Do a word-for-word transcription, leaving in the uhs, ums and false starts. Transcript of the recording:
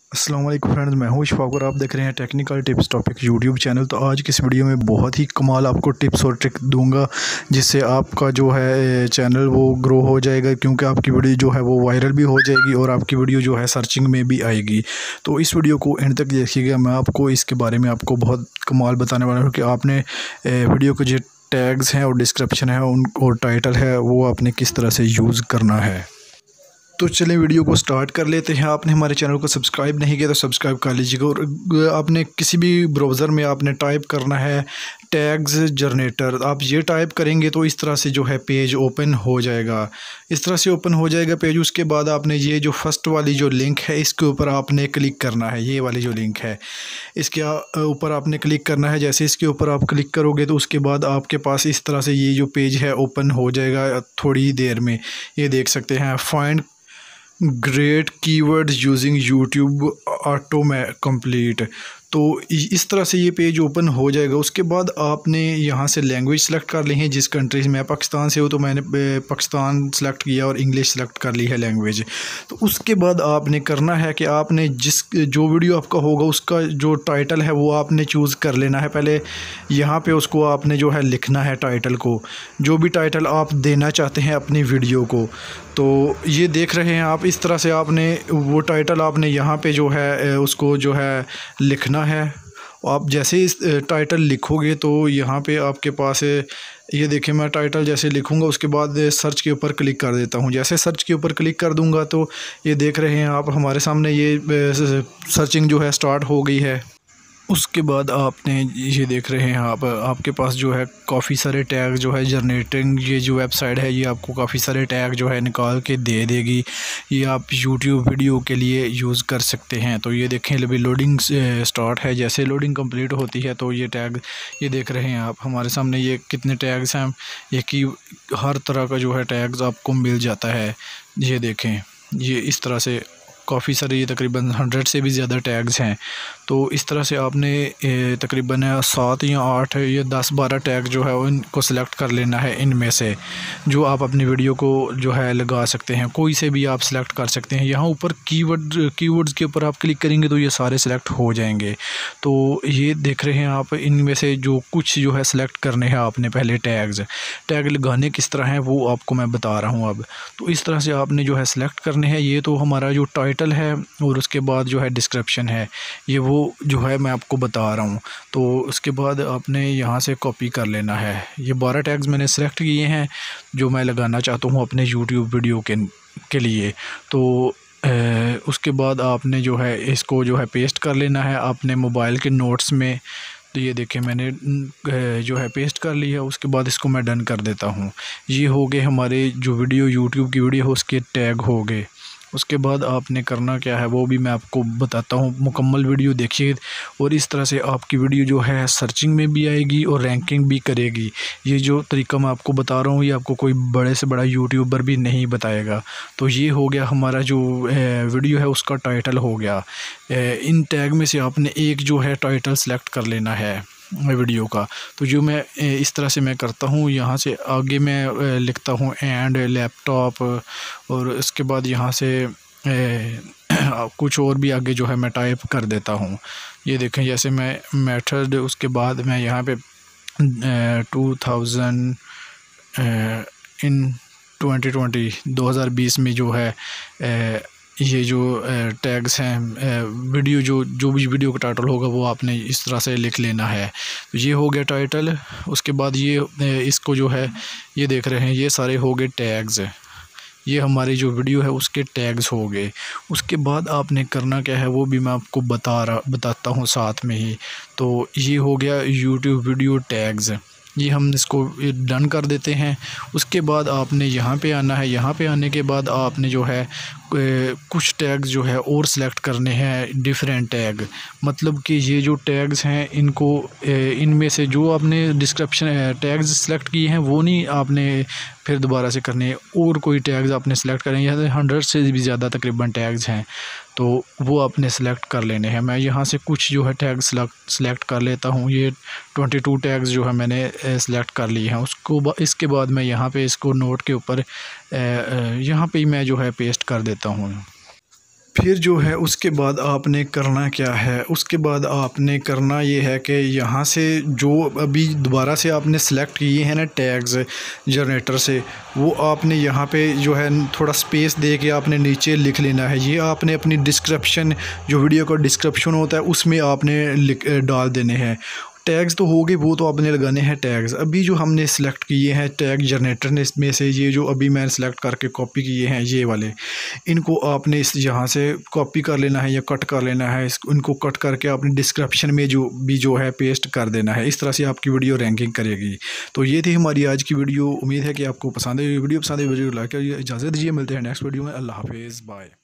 अस्सलाम वालेकुम फ्रेंड्स, मैं हूं इशफाक और आप देख रहे हैं technical tips topic YouTube channel. तो आज की इस वीडियो में बहुत ही कमाल आपको टिप्स और ट्रिक दूंगा जिससे आपका जो है चैनल वो ग्रो हो जाएगा, क्योंकि आपकी वीडियो जो है वो वायरल भी हो जाएगी और आपकी वीडियो जो है सर्चिंग में भी आएगी। तो इस वीडियो को एंड तक देखिएगा, मैं आपको इसके बारे में आपको बहुत कमाल बताने वाला हूँ कि आपने वीडियो के जो टैग्स हैं और डिस्क्रिप्शन है उन और टाइटल है वो आपने किस तरह से यूज़ करना है। तो चलें वीडियो को स्टार्ट कर लेते हैं। आपने हमारे चैनल को सब्सक्राइब नहीं किया तो सब्सक्राइब कर लीजिएगा और आपने किसी भी ब्राउज़र में आपने टाइप करना है टैग्स जनरेटर। आप ये टाइप करेंगे तो इस तरह से जो है पेज ओपन हो जाएगा, इस तरह से ओपन हो जाएगा पेज। उसके बाद आपने ये जो फर्स्ट वाली जो लिंक है इसके ऊपर आपने क्लिक करना है, ये वाली जो लिंक है इसके ऊपर आपने क्लिक करना है। जैसे इसके ऊपर आप क्लिक करोगे तो उसके बाद आपके पास इस तरह से ये जो पेज है ओपन हो जाएगा थोड़ी देर में। ये देख सकते हैं, find great keywords using YouTube auto complete. तो इस तरह से ये पेज ओपन हो जाएगा। उसके बाद आपने यहाँ से लैंग्वेज सेलेक्ट कर ली है, जिस कंट्री से मैं पाकिस्तान से हूँ तो मैंने पाकिस्तान सेलेक्ट किया और इंग्लिश सेलेक्ट कर ली है लैंग्वेज। तो उसके बाद आपने करना है कि आपने जिस जो वीडियो आपका होगा उसका जो टाइटल है वो आपने चूज़ कर लेना है। पहले यहाँ पे उसको आपने जो है लिखना है टाइटल को, जो भी टाइटल आप देना चाहते हैं अपनी वीडियो को। तो ये देख रहे हैं आप, इस तरह से आपने वो टाइटल आपने यहाँ पे जो है उसको जो है लिखना है। आप जैसे इस टाइटल लिखोगे तो यहाँ पे आपके पास ये देखिए, मैं टाइटल जैसे लिखूँगा उसके बाद सर्च के ऊपर क्लिक कर देता हूँ। जैसे सर्च के ऊपर क्लिक कर दूँगा तो ये देख रहे हैं आप, हमारे सामने ये सर्चिंग जो है स्टार्ट हो गई है। उसके बाद आपने ये देख रहे हैं आप, आपके पास जो है काफ़ी सारे टैग जो है जनरेटिंग, ये जो वेबसाइट है ये आपको काफ़ी सारे टैग जो है निकाल के दे देगी। ये आप यूट्यूब वीडियो के लिए यूज़ कर सकते हैं। तो ये देखें, अभी लोडिंग स्टार्ट है, जैसे लोडिंग कंप्लीट होती है तो ये टैग ये देख रहे हैं आप हमारे सामने, ये कितने टैग्स हैं, ये कि हर तरह का जो है टैग्स आपको मिल जाता है। ये देखें, ये इस तरह से काफ़ी सारे, ये तकरीबन हंड्रेड से भी ज़्यादा टैग्स हैं। तो इस तरह से आपने तकरीबन सात या आठ या दस बारह टैग जो है उनको सिलेक्ट कर लेना है, इनमें से जो आप अपनी वीडियो को जो है लगा सकते हैं। कोई से भी आप सिलेक्ट कर सकते हैं। यहाँ ऊपर कीवर्ड कीवर्ड्स के ऊपर आप क्लिक करेंगे तो ये सारे सिलेक्ट हो जाएंगे। तो ये देख रहे हैं आप, इनमें से जो कुछ जो है सिलेक्ट करने हैं आपने पहले। टैग्स टैग लगाने किस तरह है वो आपको मैं बता रहा हूँ अब। तो इस तरह से आपने जो है सिलेक्ट करने हैं। ये तो हमारा जो टाइटल है और उसके बाद जो है डिस्क्रिप्शन है, ये वो जो है मैं आपको बता रहा हूँ। तो उसके बाद आपने यहाँ से कॉपी कर लेना है। ये बारह टैग्स मैंने सेलेक्ट किए हैं जो मैं लगाना चाहता हूँ अपने यूट्यूब वीडियो के के लिए। तो ए, उसके बाद आपने जो है इसको जो है पेस्ट कर लेना है अपने मोबाइल के नोट्स में। तो ये देखें, मैंने जो है पेस्ट कर ली है। उसके बाद इसको मैं डन कर देता हूँ। ये हो गए हमारे जो वीडियो यूट्यूब की वीडियो हो उसके टैग हो गए। उसके बाद आपने करना क्या है वो भी मैं आपको बताता हूँ। मुकम्मल वीडियो देखिए और इस तरह से आपकी वीडियो जो है सर्चिंग में भी आएगी और रैंकिंग भी करेगी। ये जो तरीका मैं आपको बता रहा हूँ ये आपको कोई बड़े से बड़ा यूट्यूबर भी नहीं बताएगा। तो ये हो गया हमारा जो वीडियो है उसका टाइटल हो गया। इन टैग में से आपने एक जो है टाइटल सेलेक्ट कर लेना है वीडियो का। तो जो मैं इस तरह से मैं करता हूँ, यहाँ से आगे मैं लिखता हूँ एंड लैपटॉप और उसके बाद यहाँ से ए, कुछ और भी आगे जो है मैं टाइप कर देता हूँ। ये देखें, जैसे मैं मेथड, उसके बाद मैं यहाँ पे two thousand in twenty twenty दो हज़ार बीस में जो है ए, ये जो टैग्स हैं वीडियो जो जो भी वीडियो का टाइटल होगा वो आपने इस तरह से लिख लेना है। तो ये हो गया टाइटल। उसके बाद ये इसको जो है ये देख रहे हैं ये सारे हो गए टैग्स, ये हमारी जो वीडियो है उसके टैग्स हो गए। उसके बाद आपने करना क्या है वो भी मैं आपको बता रहा बताता हूँ साथ में ही। तो ये हो गया यूट्यूब वीडियो टैग्स, ये हम इसको डन कर देते हैं। उसके बाद आपने यहाँ पे आना है। यहाँ पे आने के बाद आपने जो है कुछ टैग्स जो है और सिलेक्ट करने हैं, डिफरेंट टैग। मतलब कि ये जो टैग्स हैं इनको इनमें से जो आपने डिस्क्रिप्शन टैग्स सेलेक्ट किए हैं वो नहीं आपने फिर दोबारा से करने, और कोई टैग्स आपने सेलेक्ट करें। यहाँ हंड्रेड से भी ज़्यादा तकरीबन टैग्स हैं तो वो आपने सेलेक्ट कर लेने हैं। मैं यहाँ से कुछ जो है टैग सेलेक्ट कर लेता हूँ। ये ट्वेंटी टू टैग्स जो है मैंने सेलेक्ट कर लिए हैं। उसको इसके बाद मैं यहाँ पे इसको नोट के ऊपर यहाँ पे ही मैं जो है पेस्ट कर देता हूँ। फिर जो है उसके बाद आपने करना क्या है, उसके बाद आपने करना ये है कि यहाँ से जो अभी दोबारा से आपने सेलेक्ट किए हैं ना टैग्स जनरेटर से, वो आपने यहाँ पे जो है थोड़ा स्पेस दे के आपने नीचे लिख लेना है। ये आपने अपनी डिस्क्रिप्शन, जो वीडियो का डिस्क्रिप्शन होता है उसमें आपने लिख डाल देने हैं। टैग्स तो हो गए, वो तो आपने लगाने हैं टैग्स। अभी जो हमने सेलेक्ट किए हैं टैग जनरेटर ने, इसमें से ये जो अभी मैंने सेलेक्ट करके कॉपी किए हैं ये वाले, इनको आपने इस यहाँ से कॉपी कर लेना है या कट कर लेना है। इस इनको कट करके आपने डिस्क्रिप्शन में जो भी जो है पेस्ट कर देना है। इस तरह से आपकी वीडियो रैंकिंग करेगी। तो ये थी हमारी आज की वीडियो। उम्मीद है कि आपको पसंद है। वीडियो पसंद है वीडियो लाइक करिए। इजाज़त दीजिए, मिलते हैं नेक्स्ट वीडियो में। अल्लाह हाफिज़, बाय।